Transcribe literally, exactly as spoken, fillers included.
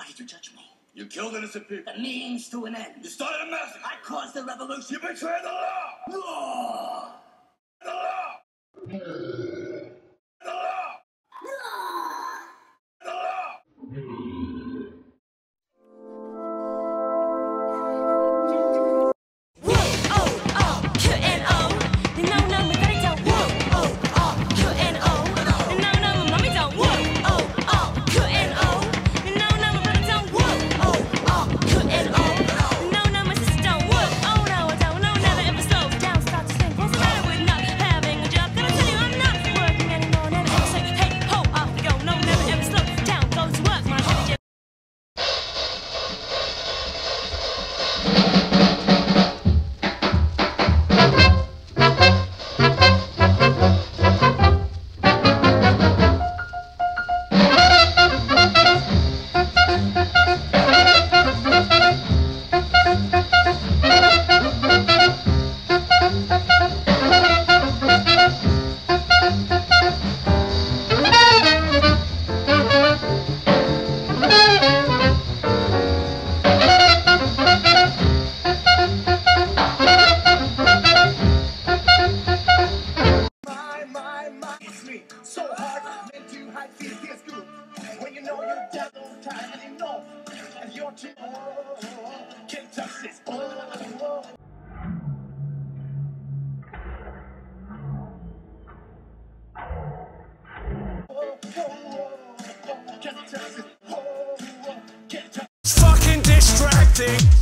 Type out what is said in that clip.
did you judge me? You killed innocent people. The means to an end. You started a massacre. I caused the revolution. You betrayed the law. Law. The law. The law. The law. So hard, meant to hide feet feels good. When you know you're down on time and you know and you're too oh, can't touch this. Oh, oh. Oh, oh, oh, can't touch this. Oh, oh, can't touch. Fucking distracting.